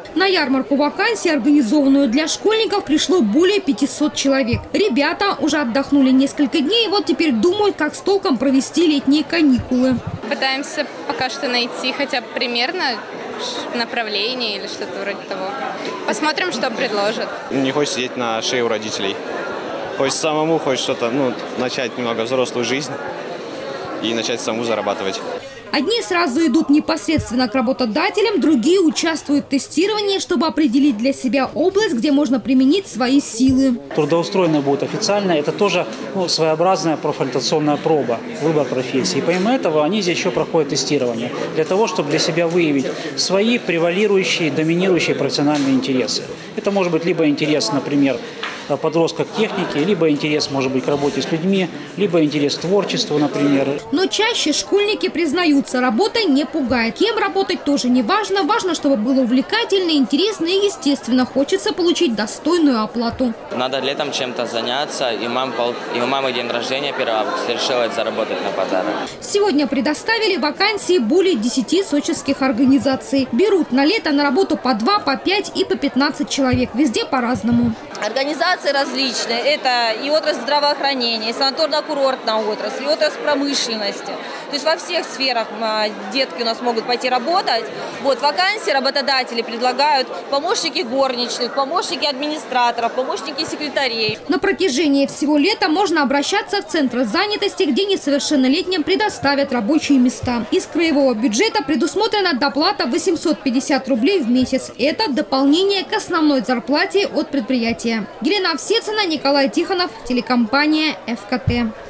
На ярмарку вакансий, организованную для школьников, пришло более 500 человек. Ребята уже отдохнули несколько дней и вот теперь думают, как с толком провести летние каникулы. Пытаемся пока что найти хотя бы примерно направление или что-то вроде того. Посмотрим, что предложат. Не хочешь сидеть на шее у родителей. Хочешь самому, хочешь что-то, начать немного взрослую жизнь и начать саму зарабатывать. Одни сразу идут непосредственно к работодателям, другие участвуют в тестировании, чтобы определить для себя область, где можно применить свои силы. Трудоустроенные будут официально. Это тоже своеобразная профориентационная проба, выбор профессии. И помимо этого они здесь еще проходят тестирование для того, чтобы для себя выявить свои превалирующие, доминирующие профессиональные интересы. Это может быть либо интерес, например, подростка к технике, либо интерес, может быть, к работе с людьми, либо интерес к творчеству, например. Но чаще школьники признаются, работа не пугает. Кем работать тоже не важно. Важно, чтобы было увлекательно, интересно и, естественно, хочется получить достойную оплату. Надо летом чем-то заняться. И у мамы день рождения 1 августа, решила заработать на подарок. Сегодня предоставили вакансии более 10 сочинских организаций. Берут на лето на работу по 2, по 5 и по 15 человек. Везде по-разному. Организации различные. Это и отрасль здравоохранения, и санаторно-курортная отрасль, и отрасль промышленности. То есть во всех сферах детки у нас могут пойти работать. Вот вакансии работодатели предлагают помощники горничных, помощники администраторов, помощники секретарей. На протяжении всего лета можно обращаться в центры занятости, где несовершеннолетним предоставят рабочие места. Из краевого бюджета предусмотрена доплата 850 рублей в месяц. Это дополнение к основной зарплате от предприятия. Елена Овсецина, Николай Тихонов, телекомпания ФКТ.